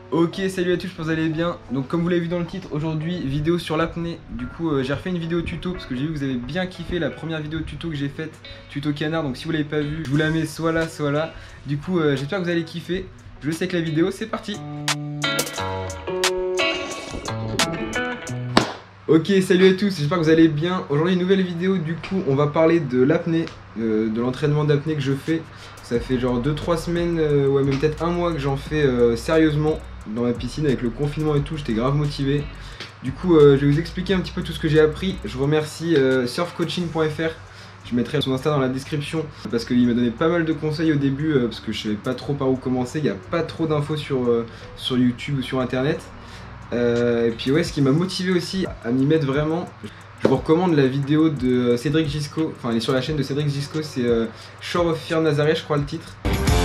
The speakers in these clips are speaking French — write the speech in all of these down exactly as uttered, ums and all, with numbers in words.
Ok, salut à tous, j'espère que vous allez bien. Donc comme vous l'avez vu dans le titre, aujourd'hui vidéo sur l'apnée. Du coup euh, j'ai refait une vidéo tuto parce que j'ai vu que vous avez bien kiffé la première vidéo tuto que j'ai faite, tuto canard. Donc si vous l'avez pas vu, je vous la mets soit là soit là. Du coup euh, j'espère que vous allez kiffer. Je sais que la vidéo, c'est parti. Ok, salut à tous, j'espère que vous allez bien. Aujourd'hui une nouvelle vidéo, du coup on va parler de l'apnée, euh, de l'entraînement d'apnée que je fais. Ça fait genre deux trois semaines, euh, ouais même peut-être un mois que j'en fais euh, sérieusement dans ma piscine avec le confinement et tout, j'étais grave motivé. Du coup euh, je vais vous expliquer un petit peu tout ce que j'ai appris. Je remercie euh, surf coaching point F R. Je mettrai son Insta dans la description parce qu'il m'a donné pas mal de conseils au début euh, parce que je savais pas trop par où commencer, il n'y a pas trop d'infos sur, euh, sur YouTube ou sur internet. Euh, et puis ouais, ce qui m'a motivé aussi à m'y mettre vraiment, je vous recommande la vidéo de Cédric Gisco, enfin elle est sur la chaîne de Cédric Gisco, c'est euh, Shore of Fear Nazareth je crois le titre.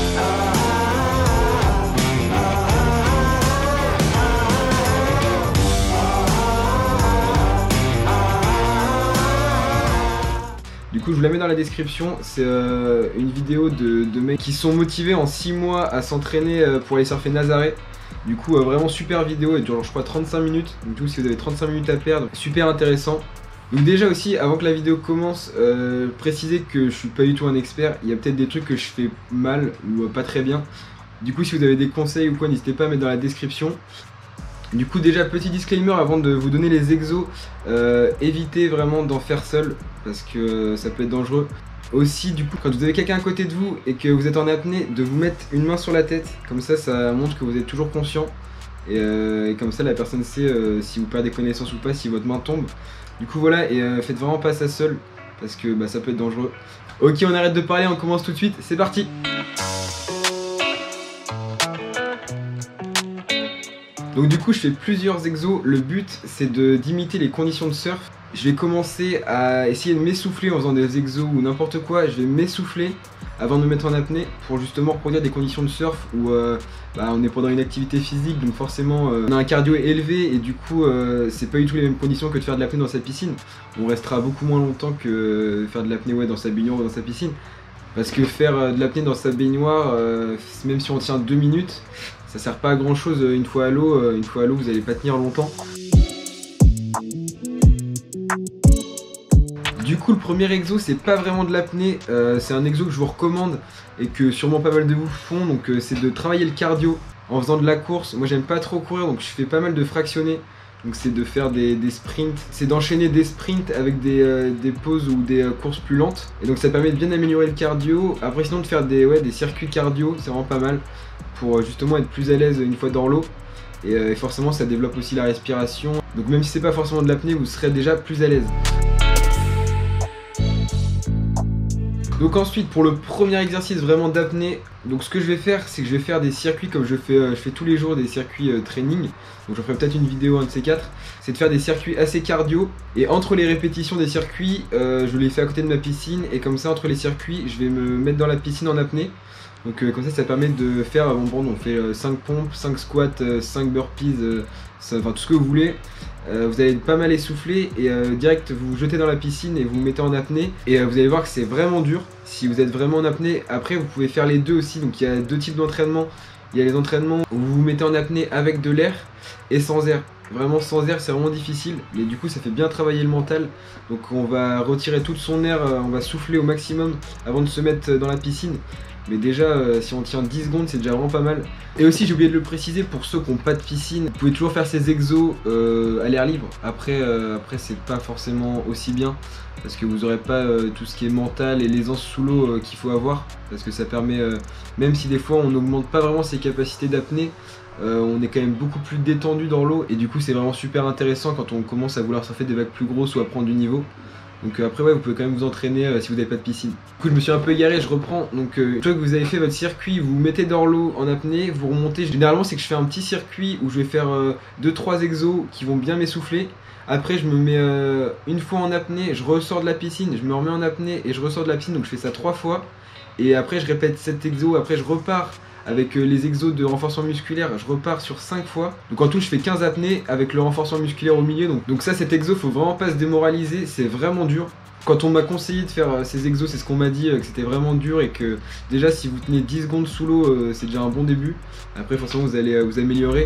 Du coup je vous la mets dans la description, c'est euh, une vidéo de, de mecs qui sont motivés en six mois à s'entraîner euh, pour aller surfer Nazareth. Du coup euh, vraiment super vidéo, elle dure je crois trente-cinq minutes, donc du coup si vous avez trente-cinq minutes à perdre, super intéressant. Donc déjà aussi, avant que la vidéo commence, euh, préciser que je suis pas du tout un expert, il y a peut-être des trucs que je fais mal ou euh, pas très bien. Du coup si vous avez des conseils ou quoi, n'hésitez pas à mettre dans la description. Du coup déjà petit disclaimer avant de vous donner les exos, euh, évitez vraiment d'en faire seul parce que ça peut être dangereux. Aussi du coup quand vous avez quelqu'un à côté de vous et que vous êtes en apnée, de vous mettre une main sur la tête, comme ça ça montre que vous êtes toujours conscient et, euh, et comme ça la personne sait euh, si vous perdez connaissance ou pas, si votre main tombe. Du coup voilà, et euh, faites vraiment pas ça seul parce que bah, ça peut être dangereux. Ok, on arrête de parler, on commence tout de suite, c'est parti. Donc du coup je fais plusieurs exos, le but c'est d'imiter les conditions de surf. Je vais commencer à essayer de m'essouffler en faisant des exos ou n'importe quoi, je vais m'essouffler avant de me mettre en apnée pour justement reproduire des conditions de surf où euh, bah, on est pendant une activité physique, donc forcément euh, on a un cardio élevé et du coup euh, c'est pas du tout les mêmes conditions que de faire de l'apnée dans sa piscine. On restera beaucoup moins longtemps que faire de l'apnée ouais, dans sa baignoire ou dans sa piscine. Parce que faire de l'apnée dans sa baignoire, euh, même si on tient deux minutes, ça sert pas à grand chose une fois à l'eau, une fois à l'eau vous allez pas tenir longtemps. Du coup le premier exo c'est pas vraiment de l'apnée, euh, c'est un exo que je vous recommande et que sûrement pas mal de vous font, donc euh, c'est de travailler le cardio en faisant de la course. Moi j'aime pas trop courir donc je fais pas mal de fractionnés, donc c'est de faire des, des sprints, c'est d'enchaîner des sprints avec des, euh, des pauses ou des euh, courses plus lentes et donc ça permet de bien améliorer le cardio. Après sinon de faire des, ouais, des circuits cardio c'est vraiment pas mal pour euh, justement être plus à l'aise une fois dans l'eau et, euh, et forcément ça développe aussi la respiration, donc même si c'est pas forcément de l'apnée vous serez déjà plus à l'aise. Donc ensuite pour le premier exercice vraiment d'apnée, donc ce que je vais faire c'est que je vais faire des circuits comme je fais, euh, je fais tous les jours des circuits euh, training, donc je ferai peut-être une vidéo un de ces quatre, c'est de faire des circuits assez cardio et entre les répétitions des circuits euh, je les fais à côté de ma piscine et comme ça entre les circuits je vais me mettre dans la piscine en apnée. Donc euh, comme ça ça permet de faire, bon, bon on fait euh, cinq pompes, cinq squats, euh, cinq burpees, euh, ça, enfin tout ce que vous voulez. Euh, vous allez pas mal essouffler et euh, direct vous vous jetez dans la piscine et vous vous mettez en apnée et euh, vous allez voir que c'est vraiment dur si vous êtes vraiment en apnée. Après vous pouvez faire les deux aussi, donc il y a deux types d'entraînement. Il y a les entraînements où vous vous mettez en apnée avec de l'air et sans air. Vraiment sans air c'est vraiment difficile mais du coup ça fait bien travailler le mental. Donc on va retirer tout son air, on va souffler au maximum avant de se mettre dans la piscine. Mais déjà euh, si on tient dix secondes c'est déjà vraiment pas mal. Et aussi j'ai oublié de le préciser, pour ceux qui n'ont pas de piscine, vous pouvez toujours faire ces exos euh, à l'air libre. Après, euh, après c'est pas forcément aussi bien parce que vous n'aurez pas euh, tout ce qui est mental et l'aisance sous l'eau euh, qu'il faut avoir. Parce que ça permet, euh, même si des fois on n'augmente pas vraiment ses capacités d'apnée, euh, on est quand même beaucoup plus détendu dans l'eau. Et du coup c'est vraiment super intéressant quand on commence à vouloir surfer des vagues plus grosses ou à prendre du niveau. Donc euh, après ouais vous pouvez quand même vous entraîner euh, si vous n'avez pas de piscine. Du coup je me suis un peu égaré, je reprends. Donc euh, une fois que vous avez fait votre circuit, vous vous mettez dans l'eau en apnée, vous remontez. Généralement c'est que je fais un petit circuit où je vais faire deux trois exos qui vont bien m'essouffler. Après je me mets euh, une fois en apnée, je ressors de la piscine, je me remets en apnée et je ressors de la piscine, donc je fais ça trois fois. Et après je répète sept exos, après je repars avec les exos de renforcement musculaire, je repars sur cinq fois. Donc en tout je fais quinze apnées avec le renforcement musculaire au milieu. Donc, donc ça cet exo faut vraiment pas se démoraliser, c'est vraiment dur. Quand on m'a conseillé de faire ces exos, c'est ce qu'on m'a dit, que c'était vraiment dur et que déjà si vous tenez dix secondes sous l'eau, c'est déjà un bon début. Après forcément vous allez vous améliorer.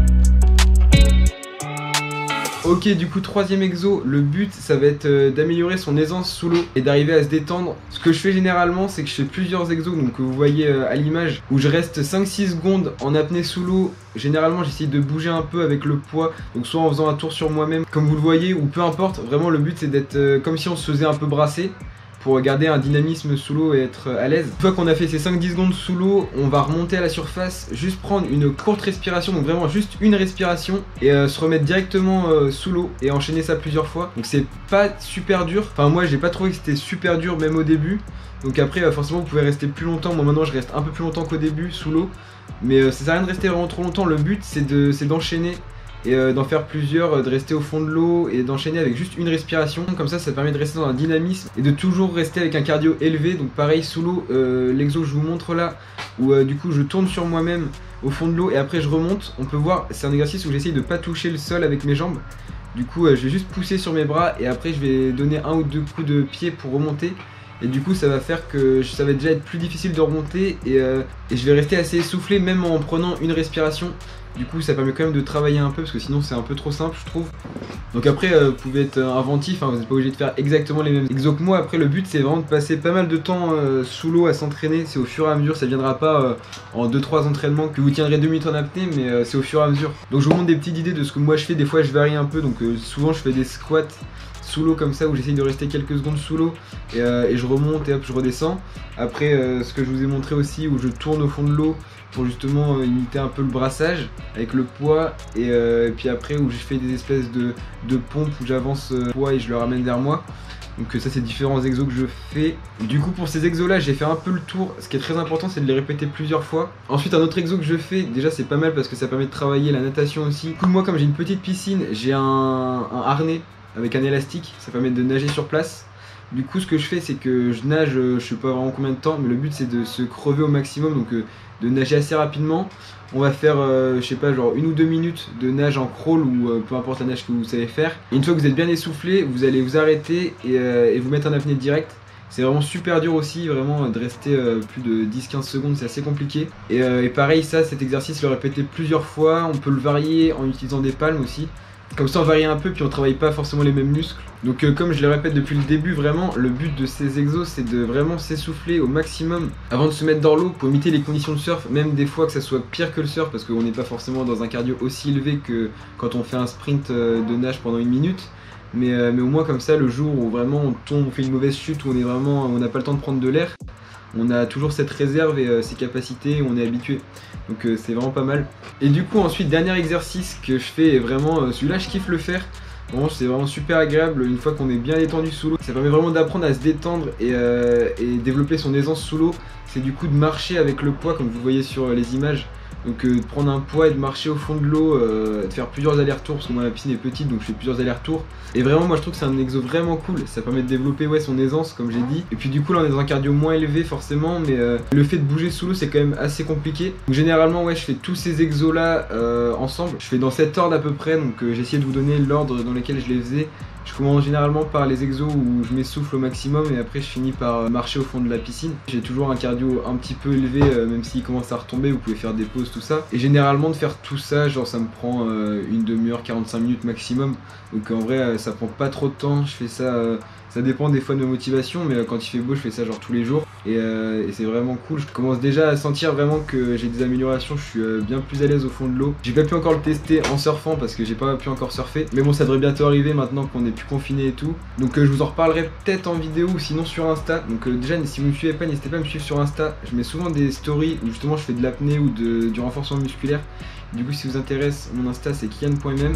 Ok, du coup troisième exo, le but ça va être d'améliorer son aisance sous l'eau et d'arriver à se détendre. Ce que je fais généralement c'est que je fais plusieurs exos, donc vous voyez à l'image où je reste cinq six secondes en apnée sous l'eau. Généralement j'essaye de bouger un peu avec le poids, donc soit en faisant un tour sur moi-même comme vous le voyez, ou peu importe. Vraiment le but c'est d'être comme si on se faisait un peu brasser, pour garder un dynamisme sous l'eau et être à l'aise. Une fois qu'on a fait ces cinq dix secondes sous l'eau, on va remonter à la surface, juste prendre une courte respiration, donc vraiment juste une respiration, et euh, se remettre directement euh, sous l'eau et enchaîner ça plusieurs fois. Donc c'est pas super dur, enfin moi j'ai pas trouvé que c'était super dur même au début. Donc après euh, forcément vous pouvez rester plus longtemps, moi maintenant je reste un peu plus longtemps qu'au début sous l'eau. Mais euh, ça sert à rien de rester vraiment trop longtemps, le but c'est de, c'est d'enchaîner et euh, d'en faire plusieurs, euh, de rester au fond de l'eau et d'enchaîner avec juste une respiration. Comme ça, ça permet de rester dans un dynamisme et de toujours rester avec un cardio élevé. Donc pareil, sous l'eau, euh, l'exo je vous montre là, où euh, du coup je tourne sur moi-même au fond de l'eau et après je remonte. On peut voir, c'est un exercice où j'essaye de pas toucher le sol avec mes jambes. Du coup euh, je vais juste pousser sur mes bras et après je vais donner un ou deux coups de pied pour remonter. Et du coup ça va faire que ça va déjà être plus difficile de remonter et, euh, et je vais rester assez essoufflé même en prenant une respiration. Du coup ça permet quand même de travailler un peu parce que sinon c'est un peu trop simple je trouve. Donc après euh, vous pouvez être inventif, hein, vous n'êtes pas obligé de faire exactement les mêmes exos que moi. Après le but c'est vraiment de passer pas mal de temps euh, sous l'eau à s'entraîner. C'est au fur et à mesure, ça viendra pas euh, en deux trois entraînements que vous tiendrez deux minutes en apnée, mais euh, c'est au fur et à mesure. Donc je vous montre des petites idées de ce que moi je fais. Des fois je varie un peu, donc euh, souvent je fais des squats sous l'eau comme ça où j'essaye de rester quelques secondes sous l'eau et, euh, et je remonte et hop je redescends. Après euh, ce que je vous ai montré aussi où je tourne au fond de l'eau pour justement euh, imiter un peu le brassage avec le poids et, euh, et puis après où je fais des espèces de, de pompes où j'avance euh, le poids et je le ramène vers moi. Donc euh, ça c'est différents exos que je fais. Du coup pour ces exos là j'ai fait un peu le tour. Ce qui est très important c'est de les répéter plusieurs fois. Ensuite un autre exo que je fais, déjà c'est pas mal parce que ça permet de travailler la natation aussi. Du coup moi comme j'ai une petite piscine, j'ai un, un harnais avec un élastique, ça permet de nager sur place. Du coup ce que je fais c'est que je nage, je sais pas vraiment combien de temps, mais le but c'est de se crever au maximum, donc euh, de nager assez rapidement. On va faire euh, je sais pas genre une ou deux minutes de nage en crawl ou euh, peu importe la nage que vous savez faire. Et une fois que vous êtes bien essoufflé, vous allez vous arrêter et, euh, et vous mettre en apnée direct. C'est vraiment super dur aussi, vraiment de rester euh, plus de dix quinze secondes, c'est assez compliqué. Et, euh, et pareil ça, cet exercice le répéter plusieurs fois, on peut le varier en utilisant des palmes aussi. Comme ça on varie un peu puis on travaille pas forcément les mêmes muscles. Donc euh, comme je le répète depuis le début, vraiment le but de ces exos c'est de vraiment s'essouffler au maximum avant de se mettre dans l'eau pour imiter les conditions de surf, même des fois que ça soit pire que le surf parce qu'on n'est pas forcément dans un cardio aussi élevé que quand on fait un sprint euh, de nage pendant une minute. Mais, euh, mais au moins comme ça le jour où vraiment on tombe, on fait une mauvaise chute, où on est vraiment, on n'a pas le temps de prendre de l'air, on a toujours cette réserve et euh, ces capacités, on est habitué. Donc euh, c'est vraiment pas mal. Et du coup ensuite dernier exercice que je fais, et vraiment euh, celui-là je kiffe le faire. Vraiment c'est vraiment super agréable une fois qu'on est bien détendu sous l'eau. Ça permet vraiment d'apprendre à se détendre et, euh, et développer son aisance sous l'eau. C'est du coup de marcher avec le poids comme vous voyez sur les images. Donc euh, de prendre un poids et de marcher au fond de l'eau, euh, de faire plusieurs allers-retours parce que moi la piscine est petite donc je fais plusieurs allers-retours. Et vraiment moi je trouve que c'est un exo vraiment cool, ça permet de développer ouais, son aisance comme j'ai dit. Et puis du coup là on est dans un cardio moins élevé forcément, mais euh, le fait de bouger sous l'eau c'est quand même assez compliqué. Donc généralement ouais je fais tous ces exos là euh, ensemble, je fais dans cet ordre à peu près, donc euh, j'ai essayé de vous donner l'ordre dans lequel je les faisais. Je commence généralement par les exos où je m'essouffle au maximum et après je finis par marcher au fond de la piscine. J'ai toujours un cardio un petit peu élevé, euh, même s'il commence à retomber, vous pouvez faire des pauses, tout ça. Et généralement de faire tout ça, genre ça me prend euh, une demi-heure, quarante-cinq minutes maximum. Donc en vrai euh, ça prend pas trop de temps, je fais ça, euh, ça dépend des fois de ma motivation, mais euh, quand il fait beau je fais ça genre tous les jours. Et, euh, et c'est vraiment cool, je commence déjà à sentir vraiment que j'ai des améliorations, je suis euh, bien plus à l'aise au fond de l'eau. J'ai pas pu encore le tester en surfant parce que j'ai pas pu encore surfer, mais bon ça devrait bientôt arriver maintenant qu'on est plus confiné et tout. Donc euh, je vous en reparlerai peut-être en vidéo ou sinon sur Insta. Donc euh, déjà si vous me suivez pas, n'hésitez pas à me suivre sur Insta, je mets souvent des stories où justement je fais de l'apnée ou de, du renforcement musculaire. Du coup si vous intéresse, mon Insta c'est kian point m m.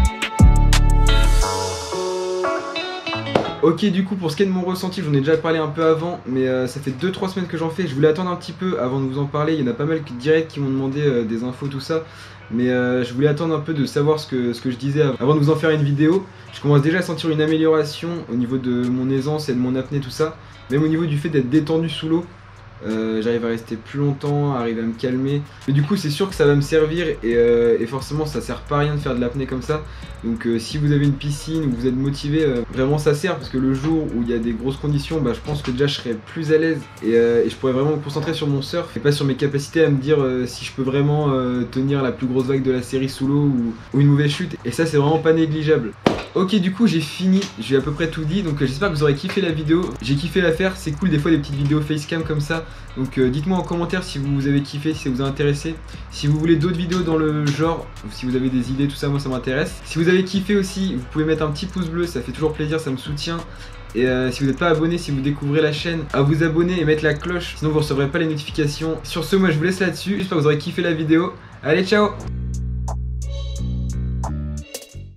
Ok du coup pour ce qui est de mon ressenti, j'en ai déjà parlé un peu avant, mais euh, ça fait deux trois semaines que j'en fais. Je voulais attendre un petit peu avant de vous en parler, il y en a pas mal qui direct qui m'ont demandé euh, des infos tout ça. Mais euh, je voulais attendre un peu de savoir ce que, ce que je disais avant de vous en faire une vidéo. Je commence déjà à sentir une amélioration au niveau de mon aisance et de mon apnée tout ça. Même au niveau du fait d'être détendu sous l'eau. euh, j'arrive à rester plus longtemps, à arriver à me calmer. Mais du coup c'est sûr que ça va me servir et, euh, et forcément ça sert pas à rien de faire de l'apnée comme ça. Donc euh, si vous avez une piscine ou vous êtes motivé, euh, vraiment ça sert parce que le jour où il y a des grosses conditions, bah, je pense que déjà je serais plus à l'aise et, euh, et je pourrais vraiment me concentrer sur mon surf et pas sur mes capacités à me dire euh, si je peux vraiment euh, tenir la plus grosse vague de la série sous l'eau ou, ou une mauvaise chute. Et ça c'est vraiment pas négligeable. Ok, du coup j'ai fini, j'ai à peu près tout dit, donc euh, j'espère que vous aurez kiffé la vidéo. J'ai kiffé la faire, c'est cool des fois des petites vidéos facecam comme ça. Donc euh, dites-moi en commentaire si vous avez kiffé, si ça vous a intéressé. Si vous voulez d'autres vidéos dans le genre, ou si vous avez des idées, tout ça, moi ça m'intéresse. Si vous avez kiffé aussi, vous pouvez mettre un petit pouce bleu, ça fait toujours plaisir, ça me soutient. Et euh, si vous n'êtes pas abonné, si vous découvrez la chaîne, à vous abonner et mettre la cloche, sinon vous ne recevrez pas les notifications. Sur ce, moi je vous laisse là-dessus, j'espère que vous aurez kiffé la vidéo. Allez, ciao!